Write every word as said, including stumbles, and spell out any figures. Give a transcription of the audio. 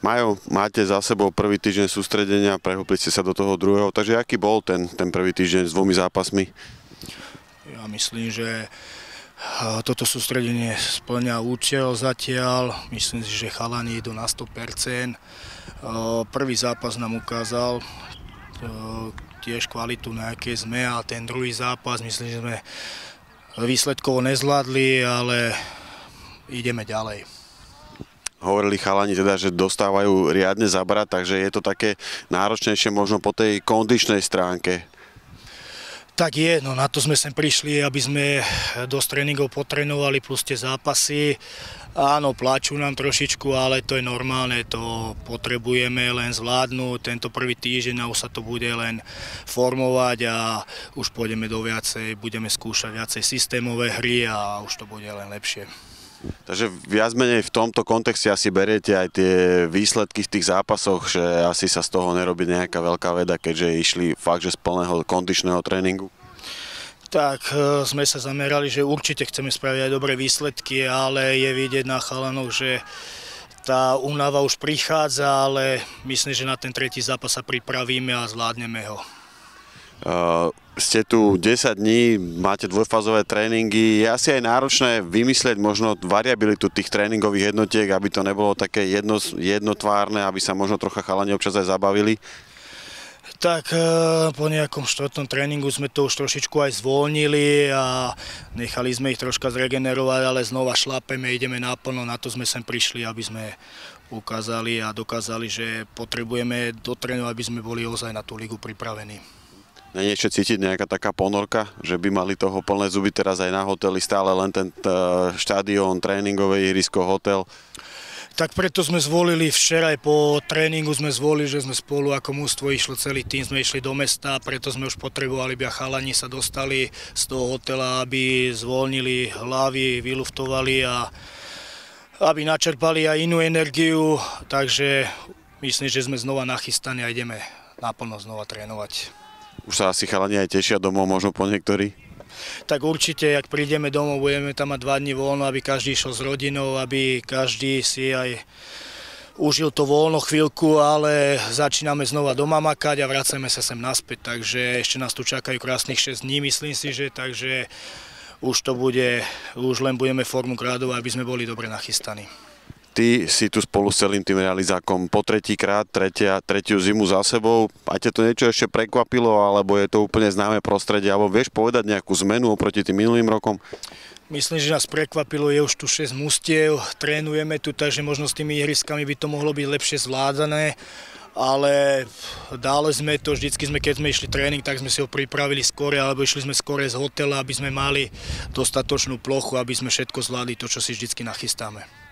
Majo, máte za sebou prvý týždeň sústredenia, prehúpli ste sa do toho druhého, takže aký bol ten, ten prvý týždeň s dvomi zápasmi? Ja myslím, že toto sústredenie splňa účel zatiaľ. Myslím si, že chalani idú na sto percent. Prvý zápas nám ukázal tiež kvalitu, na akej sme, a ten druhý zápas, myslím, že sme výsledkovo nezvládli, ale ideme ďalej. Hovorili chalani teda, že dostávajú riadne zabrať, takže je to také náročnejšie možno po tej kondičnej stránke. Tak je, no na to sme sem prišli, aby sme dosť tréningov potrénovali plus tie zápasy. Áno, plačú nám trošičku, ale to je normálne, to potrebujeme len zvládnuť. Tento prvý týždeň už sa to bude len formovať a už pôjdeme do viacej, budeme skúšať viacej systémové hry a už to bude len lepšie. Takže viac menej v tomto kontexte asi beriete aj tie výsledky v tých zápasoch, že asi sa z toho nerobí nejaká veľká veda, keďže išli fakt, že z plného kondičného tréningu? Tak sme sa zamerali, že určite chceme spraviť aj dobré výsledky, ale je vidieť na chalanoch, že tá únava už prichádza, ale myslím, že na ten tretí zápas sa pripravíme a zvládneme ho. Uh, ste tu desať dní, máte dvojfázové tréningy, je asi aj náročné vymyslieť možno variabilitu tých tréningových jednotiek, aby to nebolo také jedno, jednotvárne, aby sa možno trocha chalani občas aj zabavili? Tak po nejakom štvrtom tréningu sme to už trošičku aj zvolnili a nechali sme ich troška zregenerovať, ale znova šlapeme, ideme naplno, na to sme sem prišli, aby sme ukázali a dokázali, že potrebujeme dotrénovať, aby sme boli ozaj na tú ligu pripravení. Nie je ešte cítiť nejaká taká ponorka, že by mali toho plné zuby teraz aj na hoteli, stále len ten štadión, tréningové ihrisko, hotel? Tak preto sme zvolili včera aj po tréningu sme zvolili, že sme spolu ako mužstvo išlo celý tým, sme išli do mesta, preto sme už potrebovali, aby chalani sa dostali z toho hotela, aby zvolnili hlavy, vyluftovali a aby načerpali aj inú energiu, takže myslím, že sme znova nachystaní a ideme naplno znova trénovať. Už sa asi chalani aj tešia domov, možno po niektorí? Tak určite, ak prídeme domov, budeme tam mať dva dni voľno, aby každý išiel s rodinou, aby každý si aj užil to voľno chvíľku, ale začíname znova doma makať a vracame sa sem naspäť, takže ešte nás tu čakajú krásnych šesť dní, myslím si, že takže už to bude, už len budeme formu gradovať, aby sme boli dobre nachystaní. Ty si tu spolu s celým tým realizákom po tretíkrát, tretia, tretiu zimu za sebou. A ťa to niečo ešte prekvapilo, alebo je to úplne známe prostredie, alebo vieš povedať nejakú zmenu oproti tým minulým rokom? Myslím, že nás prekvapilo, je už tu šesť mustiev, trénujeme tu, takže možno s tými ihriskami by to mohlo byť lepšie zvládané, ale dále sme to, vždycky sme, keď sme išli tréning, tak sme si ho pripravili skore, alebo išli sme skore z hotela, aby sme mali dostatočnú plochu, aby sme všetko zvládli, to, čo si vždycky nachystáme.